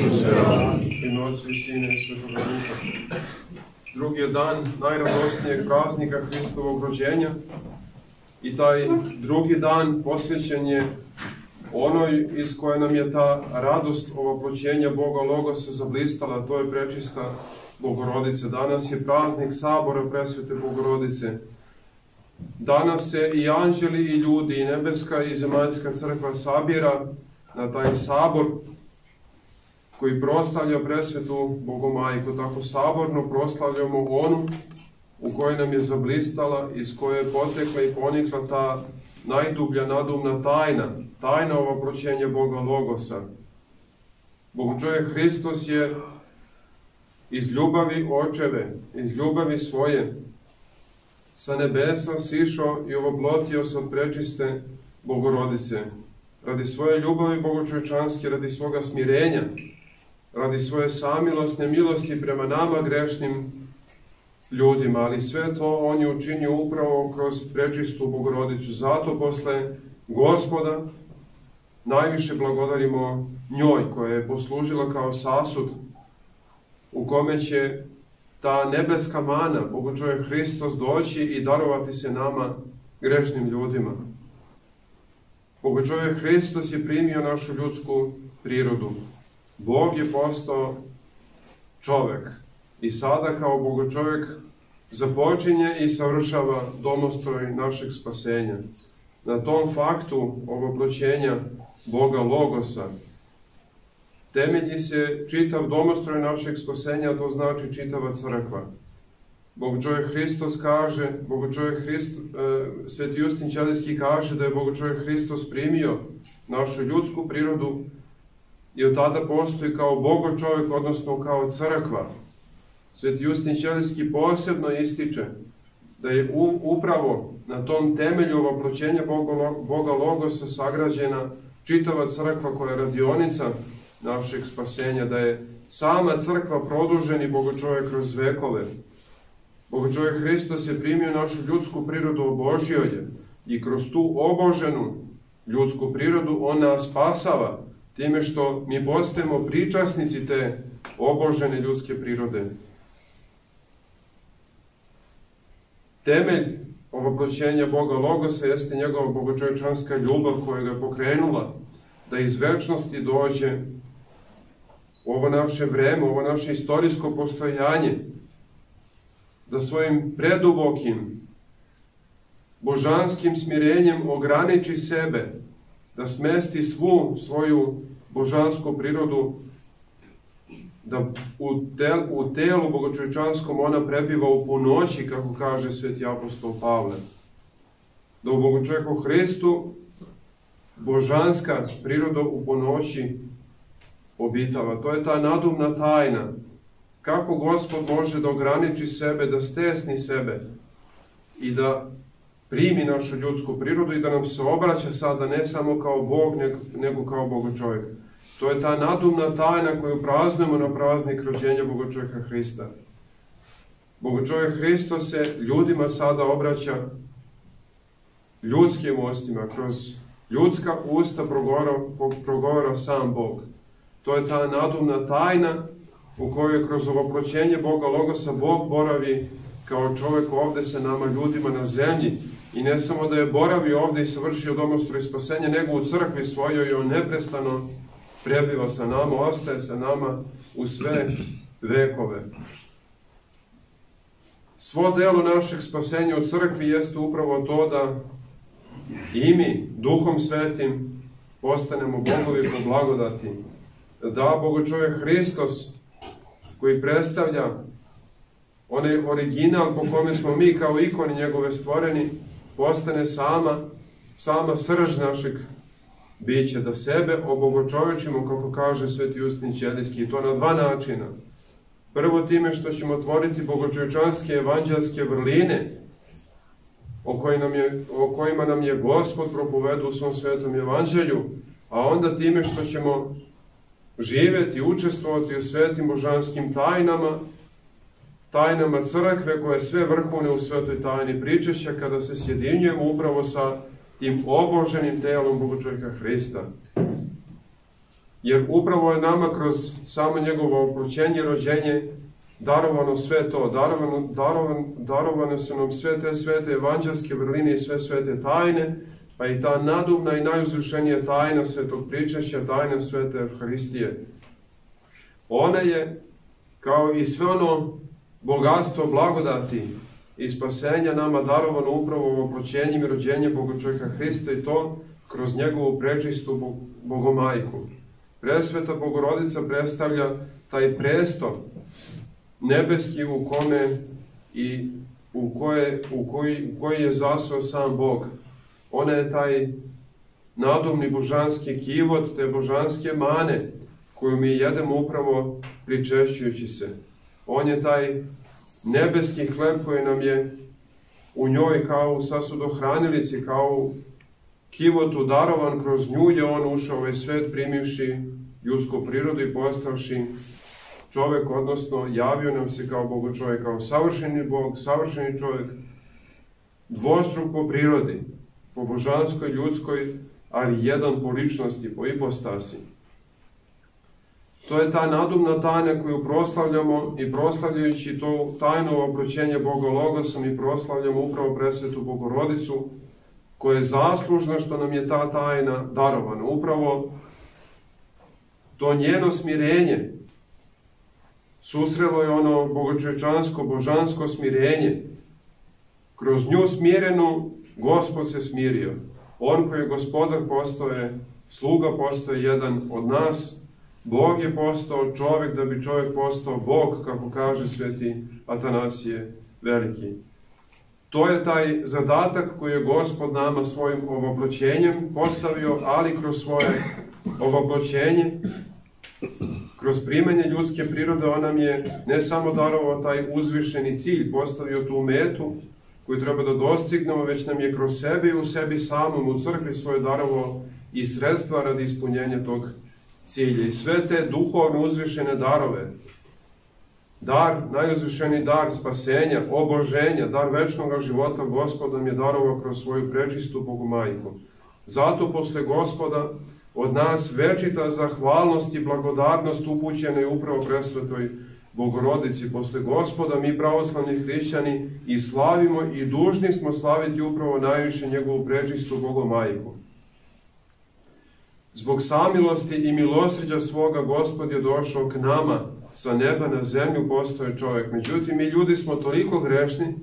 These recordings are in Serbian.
ime Otca i Sina i Svetoga Duha. Drugi je dan najradosnijeg praznika Hristovog rođenja i taj drugi dan posvećen je onoj iz koje nam je ta radost ovoploćenja Boga Logosa zablistala, to je prečista Bogorodice. Danas je praznik sabora Presvete Bogorodice. Danas se i anđeli i ljudi, i nebeska i zemaljska crkva sabira na taj sabor koji proslavlja Presvetu Bogomajku. Tako saborno proslavljamo onu u kojoj nam je zablistala, iz koje je potekla i ponikla ta najdublja nadumna tajna, tajna ovoploćenja Boga Logosa. Bogočovjek Hristos je iz ljubavi Očeve, iz ljubavi svoje, sa nebesa sišao i ovoplotio se od prečiste Bogorodice. Radi svoje ljubavi bogočovječanske, radi svoga smirenja, radi svoje samilosne milosti prema nama grešnim ljudima, ali sve to on je učinio upravo kroz prečistu Bogorodicu. Zato posle Gospoda najviše blagodarimo njoj, koja je poslužila kao sasud u kome će ta nebeska mana, Bogočovjek Hristos, doći i darovati se nama grešnim ljudima. Bogočovjek Hristos je primio našu ljudsku prirodu. Bog je postao čovek i sada kao Bogočovjek započinje i savršava domostroj našeg spasenja. Na tom faktu ovoploćenja Boga Logosa temelji se čitav domostroj našeg spasenja, to znači čitava crkva. Bogočovjek Hristos kaže, Sveti Justin Ćelijski kaže da je Bogočovjek Hristos primio našu ljudsku prirodu i od tada postoji kao Bogočovjek, odnosno kao crkva. Sveti Justin Ćelijski posebno ističe da je upravo na tom temelju ovoploćenja Boga Logosa sagrađena čitava crkva koja je radionica našeg spasenja, da je sama crkva produženi Bogočovjek kroz vekove. Bogočovjek Hristos je primio našu ljudsku prirodu, obožio je i kroz tu oboženu ljudsku prirodu on nas spasava time što mi postajemo pričasnici te obožene ljudske prirode. Temelj ovoploćenja Boga Logosa jeste njegova bogočovječanska ljubav koja ga je pokrenula da iz večnosti dođe u ovo naše vreme, ovo naše istorijsko postojanje, da svojim predubokim božanskim smirenjem ograniči sebe, da smesti svu svoju božansku prirodu, da u telu bogočovječanskom ona prebiva u punoći, kako kaže sveti apostol Pavle. Da u Bogočovjeku Hristu božanska priroda u punoći obitava. To je ta nadumna tajna. Kako Gospod može da ograniči sebe, da stesni sebe i da primi našu ljudsku prirodu i da nam se obraća sada ne samo kao Bog, nego kao Bogočovjek. To je ta nadumna tajna koju praznujemo na praznik rođenja Bogočovjeka Hrista. Bogočovjek Hristos se ljudima sada obraća ljudskim ustima, kroz ljudska usta progovara sam Bog. To je ta nadumna tajna u kojoj kroz ovoploćenje Boga Logosa Bog boravi kao čovjek ovde sa nama ljudima na zemlji. I ne samo da je boravio ovde i savršio domostroj spasenja, nego u crkvi svojoj on neprestano prebiva sa nama, ostaje sa nama u sve vekove. Svo delo našeg spasenja u crkvi jeste upravo to da i mi, Duhom Svetim, postanemo Bogovi po blagodati. Da Bogočovjek Hristos, koji predstavlja onaj original po kome smo mi kao ikoni njegove stvoreni, postane sama srž našeg bića, da sebe obogočovečimo, kako kaže Sveti Justin Ćelijski, i to na dva načina. Prvo time što ćemo otvoriti bogočovječanske evanđelske vrline o kojima nam je Gospod propovedao u svom svetom evanđelju, a onda time što ćemo živeti, učestvovati u svetim božanskim tajnama crkve koje sve vrhovne u svetoj tajni pričešća, kada se sjedinjujemo upravo sa tim oboženim telom Bogočovjeka Hrista. jer upravo je nama kroz samo njegovo oproćenje i rođenje darovano sve to, darovane su nam sve te svete evanđelske vrline i sve svete tajne, pa i ta nadubna i najuzvišenija tajna svetog pričašća, tajna svete Evharistije. Ona je, kao i sve ono bogatstvo blagodati i spasenja, nama darovano upravo oproćenjem i rođenjem Bogočovjeka Hrista, i to kroz njegovu prečistu Bogomajku. Presveta Bogorodica predstavlja taj presto nebeski u kome i u koji je zasao sam Bog. Ona je taj nadumni božanski kivot, te božanske mane koju mi jedemo upravo pričešćujući se. On je taj nebeski hleb koji nam je u njoj kao u sasudohranilici, kao u kivotu darovan, kroz nju je on ušao u ovaj svet primivši ljudsku prirodu i postavši čovek, odnosno javio nam se kao Bogočovjek, kao savršeni Bog, savršeni čovjek, dvostruk po prirodi, po božanskoj, ljudskoj, ali jedan po ličnosti, po ipostasi. To je ta nadumna tajna koju proslavljamo, i proslavljajući to tajno oproćenje Boga Logosa mi proslavljamo upravo presvetu Bogorodicu, koja je zaslužna što nam je ta tajna darovana. Upravo to njeno smirenje susrelo je ono bogočovječansko, božansko smirenje. Kroz nju smirenu Gospod se smirio. On koji je gospodar postao je sluga, postao je jedan od nas. Bog je postao čovjek da bi čovjek postao Bog, kako kaže sveti Atanasije Veliki. To je taj zadatak koji je Gospod nama svojim ovoploćenjem postavio, ali kroz svoje ovoploćenje, kroz primanje ljudske prirode, on nam je ne samo darovao taj uzvišeni cilj, postavio tu metu koju treba da dostignemo, već nam je kroz sebe i u sebi samom u crkvi svoje darovao i sredstva radi ispunjenja tog cilja. I sve te duhovne uzvišene darove, dar, najuzvišeniji dar spasenja, oboženja, dar večnog života, Gospod nam je darovao kroz svoju prečistu Bogomajku. Zato posle Gospoda od nas večita zahvalnost i blagodarnost upućena je upravo presvetoj Bogorodici. Posle Gospoda mi pravoslavni hrišćani i slavimo i dužni smo slaviti upravo najviše njegovu prečistu Bogomajku. Zbog samilosti i milosrđa svoga Gospod je došao k nama, sa neba na zemlju postoje čovjek. Međutim, mi ljudi smo toliko grešni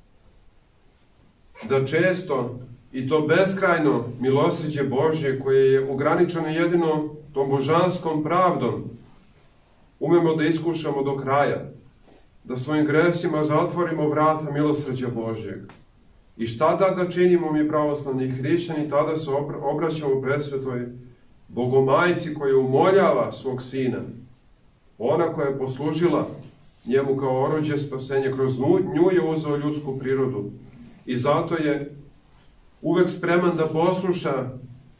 da često, i to beskrajno milosrđe Božje, koje je ograničeno jedino tom božanskom pravdom, umemo da iskušamo do kraja, da svojim gresima zatvorimo vrata milosrđa Božjeg. I šta da činimo mi pravoslavni hrišćani? Tada se obraćamo presvetoj Bogomajci koja umoljava svog sina, ona koja je poslužila njemu kao oruđe spasenja, kroz nju je uzeo ljudsku prirodu i zato je uvek spreman da posluša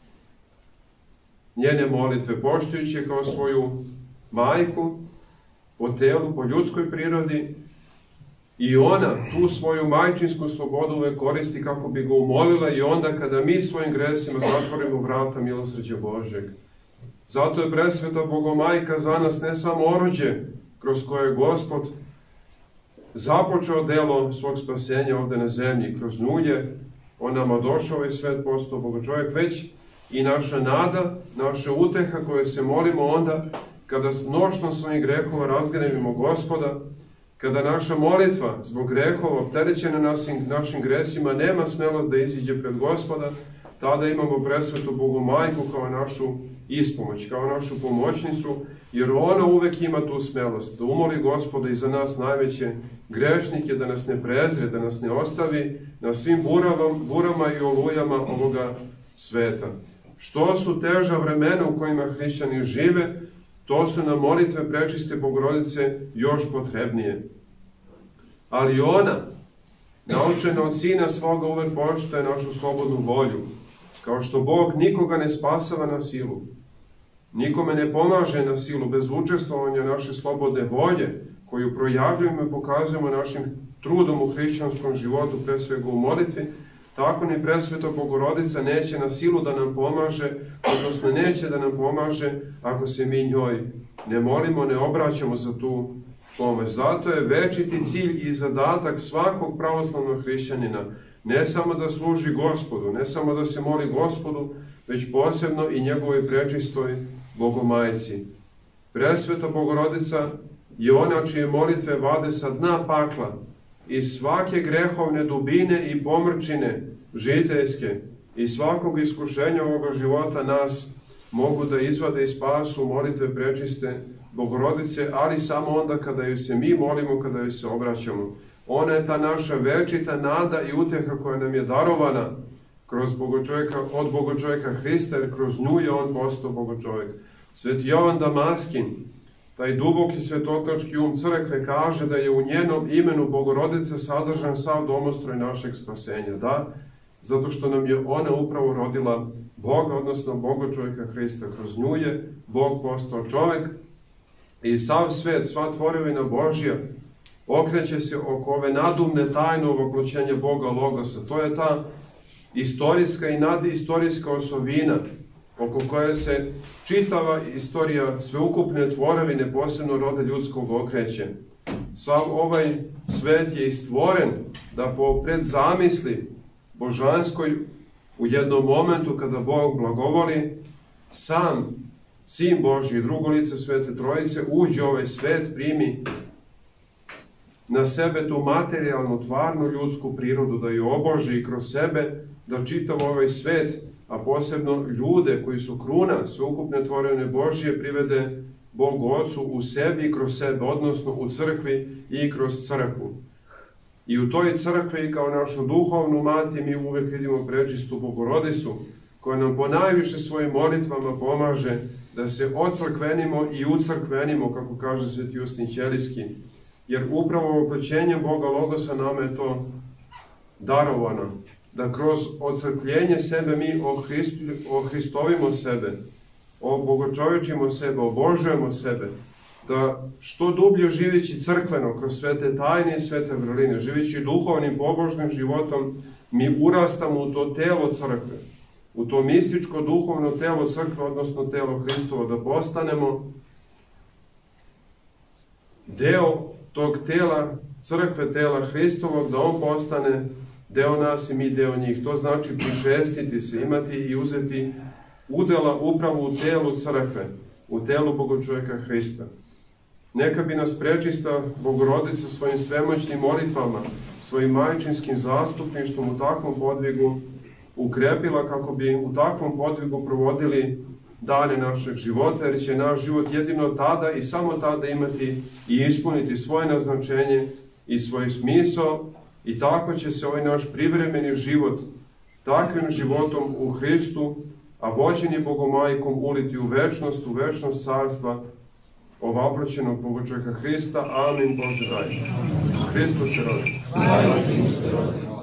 njene molitve, poštujući kao svoju majku po telu, po ljudskoj prirodi, i ona tu svoju majčinsku slobodu uvek koristi kako bi ga umolila i onda kada mi svojim gresima zatvorimo vrata milosrđa Božeg. Zato je presveta Bogomajka za nas ne samo oruđe kroz koje je Gospod započeo delo svog spasenja ovde na zemlji, kroz nju je on nama došao i svet postao Bogočovjek, već i naša nada, naša uteha koje se molimo onda kada s mnoštvom svojih grehova razgnevimo Gospoda, kada naša molitva zbog grehova opterećena našim gresima nema smelost da iziđe pred Gospoda, tada imamo presvetu Bogomajku kao našu ispomoć, kao našu pomoćnicu, jer ona uvek ima tu smelost da umoli Gospoda i za nas najveće grešnike, da nas ne prezre, da nas ne ostavi na svim burama i olujama ovoga sveta. Što su teža vremena u kojima hrišćani žive, to su nam molitve prečiste Bogorodice još potrebnije. Ali ona, naučena od Sina svoga, uvek poštuje našu slobodnu volju. Kao što Bog nikoga ne spasava na silu, nikome ne pomaže na silu, bez učestvovanja naše slobodne volje, koju projavljujemo i pokazujemo našim trudom u hrišćanskom životu, pre svega u molitvi, tako ni Presveta Bogorodica neće na silu da nam pomaže, odnosno neće da nam pomaže ako se mi njoj ne molimo, ne obraćamo za tu pomoć. Zato je večiti cilj i zadatak svakog pravoslavnog hrišćanina ne samo da služi Gospodu, ne samo da se moli Gospodu, već posebno i njegovoj prečistoj Bogomajci. Presveta Bogorodica je ona čije molitve vade sa dna pakla i svake grehovne dubine i pomrčine žiteljske i svakog iskušenja ovoga života nas mogu da izvade i spasu molitve prečiste Bogorodice, ali samo onda kada joj se mi molimo, kada joj se obraćamo. Ona je ta naša večita nada i uteha koja nam je darovana od Bogočovjeka Hrista, jer kroz nju je on postao Bogočovjek. Sveti Jovan Damaskin, taj duboki svetokrački crkve, kaže da je u njenom imenu Bogorodice sadržan sav domostroj našeg spasenja. Da, zato što nam je ona upravo rodila Boga, odnosno Bogočovjeka Hrista. Kroz nju je Bog postao čovjek i sav svet, sva tvorevina Božja okreće se oko ove nadumne tajne ovoploćenja Boga Logosa. To je ta istorijska i nadistorijska osobina oko koje se čitava istorija sveukupne tvorevine, posebno roda ljudskog, okreće. Sav ovaj svet je istvoren da po predzamisli božanskoj u jednom momentu kada Bog blagovoli, sam Sin Božji i drugo lice Svete Trojice uđe u ovaj svet, primi na sebe tu materijalnu, tvarnu ljudsku prirodu, da ju oboži i kroz sebe, da čitav ovaj svet, a posebno ljude koji su kruna sveukupne tvorevine Božje, privede Bogu Ocu u sebi i kroz sebe, odnosno u crkvi i kroz crkvu. I u toj crkvi kao našu duhovnu mati mi uvek vidimo prečistu Bogorodicu, koja nam ponajviše svojim molitvama pomaže da se ocrkvenimo i ucrkvenimo, kako kaže Sveti Justin Ćelijski. Jer upravo oploćenjem Boga Logosa nama je to darovano, da kroz ocrkljenje sebe mi ohristovimo sebe, obogočovečimo sebe, obožujemo sebe, da što dublje živeći crkveno, kroz svete tajne i svete vrline, živeći duhovnim, pobožnim životom, mi urastamo u to telo crkve, u to mističko duhovno telo crkve, odnosno telo Hristovo, da postanemo deo tog tela crkve, tela Hristovog, da on postane deo nas i mi deo njih. To znači pričestiti se, imati i uzeti udela upravo u telu crkve, u telu Bogočovjeka Hrista. Neka bi nas prečista Bogorodica svojim svemoćnim molitvama, svojim majčinskim zastupništvom u takvom podvigu ukrepila, kako bi u takvom podvigu provodili dane našeg života, jer će naš život jedino tada i samo tada imati i ispuniti svoje naznačenje i svoj smisao, i tako će se ovaj naš privremeni život takvim životom u Hristu, a vođeni Bogomajkom, uliti u večnost carstva ovaproćenog Bogočovjeka Hrista. Amin. Bože daj. Hristos se rodi.